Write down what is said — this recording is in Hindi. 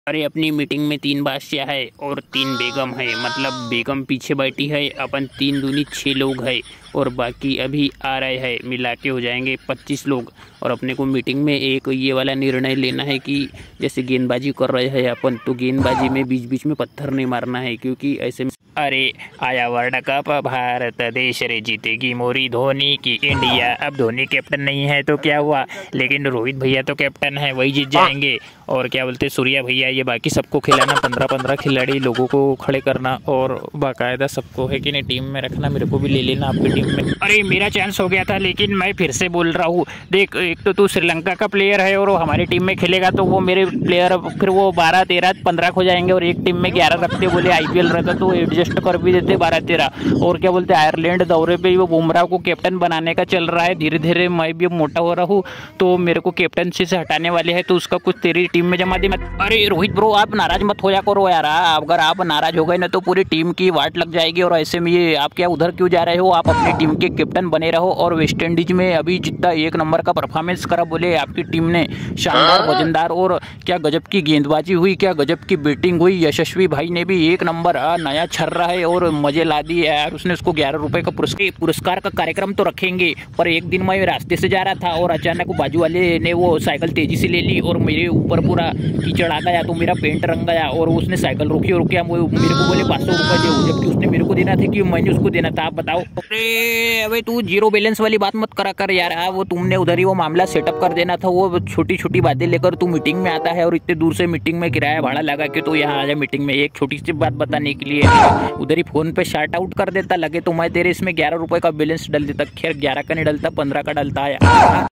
अरे अपनी मीटिंग में 3 बादशाह है और 3 बेगम है। मतलब बेगम पीछे बैठी है, अपन 3 दूनी 6 लोग है और बाकी अभी आ रहे हैं, मिला के हो जाएंगे 25 लोग। और अपने को मीटिंग में एक ये वाला निर्णय लेना है कि जैसे गेंदबाजी कर रहे हैं अपन, तो गेंदबाजी में बीच बीच में पत्थर नहीं मारना है, क्योंकि ऐसे में अरे आया वर्ल्ड कप, भारत देश रे जीतेगी, मोरी धोनी की इंडिया। अब धोनी कैप्टन नहीं है तो क्या हुआ, लेकिन रोहित भैया तो कैप्टन है, वही जीत जाएंगे। और क्या बोलते सूर्या भैया, ये बाकी सबको खिलाना, 15-15 खिलाड़ी लोगों को खड़े करना और बाकायदा सबको है कि नहीं टीम में रखना। मेरे को भी ले लेना आपकी टीम में। अरे मेरा चांस हो गया था, लेकिन मैं फिर से बोल रहा हूँ, देख एक तो तू श्रीलंका का प्लेयर है और वो हमारी टीम में खेलेगा, तो वो मेरे प्लेयर फिर वो 12, 13, 15 हो जाएंगे और एक टीम में 11 रखते। बोले आईपीएल रहता तो एडजस्ट कर भी देते 12-13। और क्या बोलते आयरलैंड दौरे पे वो बुमराह को कैप्टन बनाने का चल रहा है। धीरे धीरे मैं भी मोटा हो रहा हूँ, तो मेरे को कैप्टनसी से हटाने वाले हैं, तो उसका कुछ तेरी टीम में जमा दे मत। अरे रोहित ब्रो, आप नाराज मत होया करो यार। अगर आप नाराज हो गए ना तो पूरी टीम की वाट लग जाएगी। और ऐसे में ये आप क्या उधर क्यों जा रहे हो, आप अपनी टीम के कैप्टन बने रहो। और वेस्ट इंडीज में अभी जितना 1 नंबर का परफॉर्मेंस करा, बोले आपकी टीम ने शानदार, वजनदार और क्या गजब की गेंदबाजी हुई, क्या गजब की बैटिंग हुई। यशस्वी भाई ने भी 1 नंबर नया छर्रा है और मजे ला दिए यार। उसने उसको 11 रुपए का पुरस्कार का कार्यक्रम तो रखेंगे। पर एक दिन मैं रास्ते से जा रहा था और अचानक बाजू वाले ने वो साइकिल तेजी से ले ली और मेरे ऊपर पूरा कीचड़ आ गया, तो मेरा पेंट रंग गया। और उसने साइकिल रोकी और क्या मेरे को बोले 500 रुपये दो, जबकि उसने मेरे को देना था कि मैंने उसको देना था। आप बताओ। अरे अबे तू जीरो बैलेंस वाली बात मत करा कर यार। वो तुमने उधर ही वो मामला सेटअप कर देना था। वो छोटी छोटी बातें लेकर तू मीटिंग में आता है और इतने दूर से मीटिंग में किराया भाड़ा लगा के तो यहाँ आ जा मीटिंग में एक छोटी सी बात बताने के लिए। उधर ही फोन पे शार्ट आउट कर देता, लगे तो मैं तेरे इसमें 11 रुपए का बैलेंस डाल देता। खैर 11 का नहीं डलता, 15 का डलता है।